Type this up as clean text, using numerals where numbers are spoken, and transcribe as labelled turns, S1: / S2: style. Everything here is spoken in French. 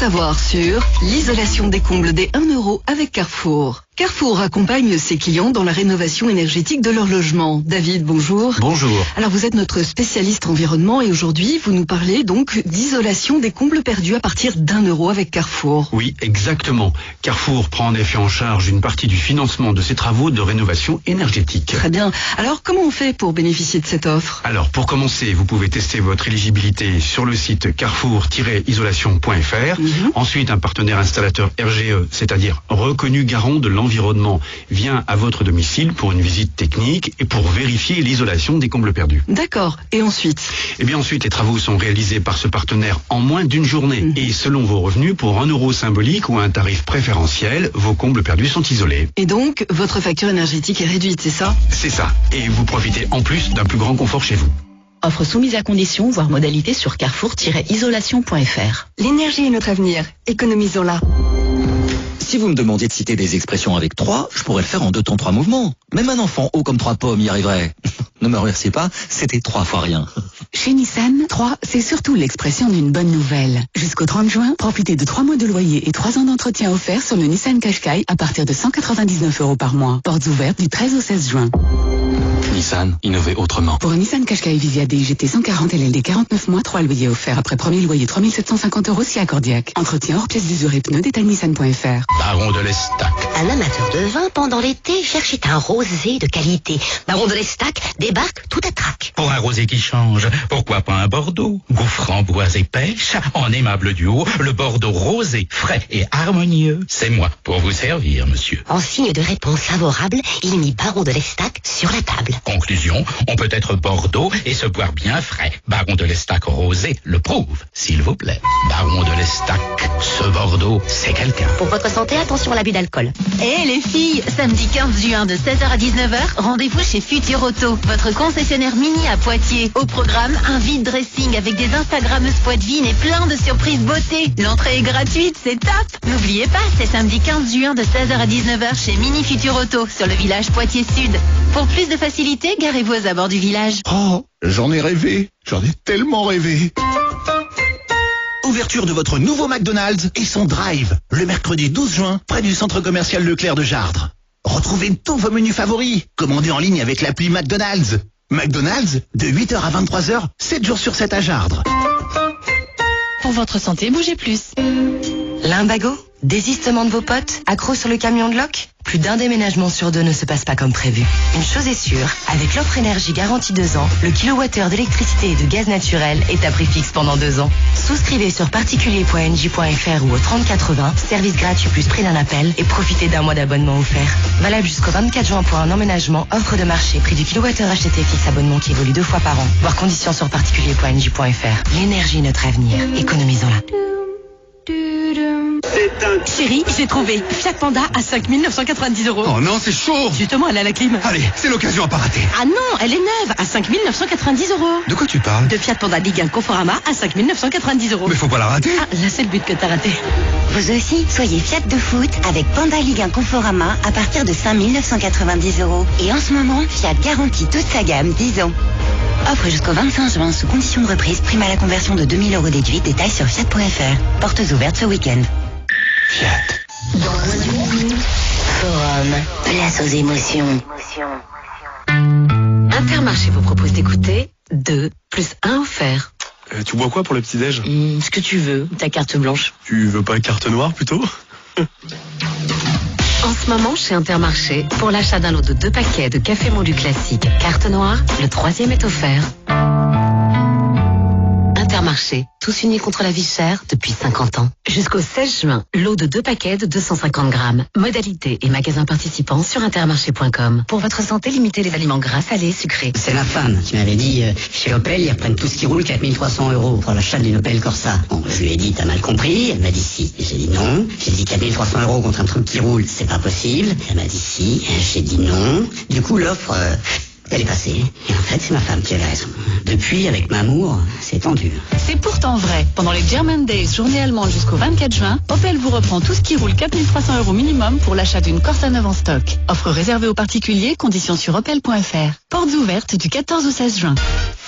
S1: savoir sur l'isolation des combles des 1 € avec Carrefour. Carrefour accompagne ses clients dans la rénovation énergétique de leur logement. David, bonjour.
S2: Bonjour.
S1: Alors vous êtes notre spécialiste environnement et aujourd'hui vous nous parlez donc d'isolation des combles perdus à partir d'1 € avec Carrefour.
S2: Oui, exactement. Carrefour prend en effet en charge une partie du financement de ces travaux de rénovation énergétique.
S1: Très bien. Alors comment on fait pour bénéficier de cette offre?
S2: Alors pour commencer, vous pouvez tester votre éligibilité sur le site carrefour-isolation.fr. Ensuite, un partenaire installateur RGE, c'est-à-dire reconnu garant de l'environnement, vient à votre domicile pour une visite technique et pour vérifier l'isolation des combles perdus.
S1: D'accord. Et ensuite?
S2: Eh bien ensuite, les travaux sont réalisés par ce partenaire en moins d'une journée. Et selon vos revenus, pour 1 € symbolique ou un tarif préférentiel, vos combles perdus sont isolés.
S1: Et donc, votre facture énergétique est réduite, c'est ça?
S2: C'est ça. Et vous profitez en plus d'un plus grand confort chez vous.
S3: Offre soumise à conditions, voire modalité sur carrefour-isolation.fr.
S1: L'énergie est notre avenir. Économisons-la.
S4: Si vous me demandiez de citer des expressions avec 3, je pourrais le faire en 2 temps 3 mouvements. Même un enfant haut comme 3 pommes y arriverait. Ne me remerciez pas, c'était 3 fois rien.
S5: Chez Nissan, 3, c'est surtout l'expression d'une bonne nouvelle. Jusqu'au 30 juin, profitez de 3 mois de loyer et 3 ans d'entretien offerts sur le Nissan Qashqai à partir de 199 € par mois. Portes ouvertes du 13 au 16 juin.
S4: Nissan, innover autrement.
S5: Pour un Nissan Qashqai Visia DIGT 140 LLD 49 mois, 3 loyers offerts après premier loyer 3 750 € si accordiaque. Entretien hors pièces d'usure et pneus, détail nissan.fr.
S6: Baron de l'Estac.
S7: Un amateur de vin pendant l'été cherchait un rosé de qualité. Baron de l'Estac débarque tout à trac.
S6: Pour un rosé qui change, pourquoi pas un Bordeaux? Goût framboise et pêche, en aimable duo, le Bordeaux rosé, frais et harmonieux. C'est moi pour vous servir, monsieur.
S7: En signe de réponse favorable, il mit Baron de l'Estac sur la table.
S6: Conclusion, on peut être Bordeaux et se boire bien frais. Baron de l'Estac rosé le prouve, s'il vous plaît. Baron de l'Estac, ce Bordeaux, c'est quelqu'un.
S7: Pour votre santé, attention à l'abus d'alcool.
S8: Eh les filles, samedi 15 juin de 16h à 19h, rendez-vous chez Futur Auto, votre concessionnaire Mini à Poitiers. Au programme, un vide dressing avec des Instagrammeuses poitevines et plein de surprises beauté. L'entrée est gratuite, c'est top. N'oubliez pas, c'est samedi 15 juin de 16h à 19h chez Mini Futur Auto, sur le village Poitiers Sud. Pour plus de facilité, garez-vous aux abords du village.
S9: Oh, j'en ai rêvé. J'en ai tellement rêvé. Ouverture de votre nouveau McDonald's et son drive, le mercredi 12 juin, près du centre commercial Leclerc de Jardres. Retrouvez tous vos menus favoris, commandez en ligne avec l'appli McDonald's. McDonald's, de 8h à 23h, 7 jours sur 7 à Jardres.
S5: Pour votre santé, bougez plus.
S10: Lumbago? Désistement de vos potes? Accro sur le camion de loc? Plus d'un déménagement sur 2 ne se passe pas comme prévu. Une chose est sûre, avec l'offre énergie garantie 2 ans, le kilowattheure d'électricité et de gaz naturel est à prix fixe pendant 2 ans. Souscrivez sur particulier.engie.fr ou au 3080, service gratuit plus prix d'un appel et profitez d'un mois d'abonnement offert. Valable jusqu'au 24 juin pour un emménagement, offre de marché, prix du kilowattheure acheté fixe, abonnement qui évolue 2 fois par an. Voir conditions sur particulier.engie.fr. L'énergie est notre avenir. Économisons-la.
S5: Chérie, j'ai trouvé Fiat Panda à 5 990 €.
S9: Oh non, c'est chaud.
S5: Justement, elle a la clim.
S9: Allez, c'est l'occasion à pas rater.
S5: Ah non, elle est neuve à 5 990 €.
S9: De quoi tu parles?
S5: De Fiat Panda Ligue 1 Conforama à 5 990 €.
S9: Mais faut pas la rater.
S5: Ah, là c'est le but que t'as raté.
S7: Vous aussi, soyez Fiat de foot avec Panda Ligue 1 Conforama à partir de 5 990 €. Et en ce moment, Fiat garantit toute sa gamme 10 ans. Offre jusqu'au 25 juin sous condition de reprise, prime à la conversion de 2000 € déduite. Détails sur Fiat.fr. Portes ouvertes ce week-end.
S9: Fiat.
S7: Forum, place aux émotions.
S3: Intermarché vous propose d'écouter 2 plus 1 offert.
S11: Tu bois quoi pour le petit-déj?
S3: Ce que tu veux, ta carte blanche.
S11: Tu veux pas carte noire plutôt?
S3: En ce moment, chez Intermarché, pour l'achat d'un lot de 2 paquets de café moulu classique carte noire, le 3e est offert. Intermarché, tous unis contre la vie chère depuis 50 ans. Jusqu'au 16 juin, lot de 2 paquets de 250 grammes. Modalités et magasins participants sur intermarché.com. Pour votre santé, limitez les aliments gras, salés et sucrés.
S12: C'est ma femme qui m'avait dit, chez Opel, ils reprennent tout ce qui roule 4300 € pour l'achat d'une Opel Corsa. Bon, je lui ai dit, t'as mal compris. Elle m'a dit si. J'ai dit non. J'ai dit 4300 € contre un truc qui roule, c'est pas possible. Elle m'a dit si. J'ai dit non. Du coup, l'offre... elle est passée. Et en fait, c'est ma femme qui avait raison. Depuis, avec Mamour, c'est tendu.
S5: C'est pourtant vrai. Pendant les German Days, journée allemande jusqu'au 24 juin, Opel vous reprend tout ce qui roule 4300 € minimum pour l'achat d'une Corsa neuve en stock. Offre réservée aux particuliers, conditions sur opel.fr. Portes ouvertes du 14 au 16 juin.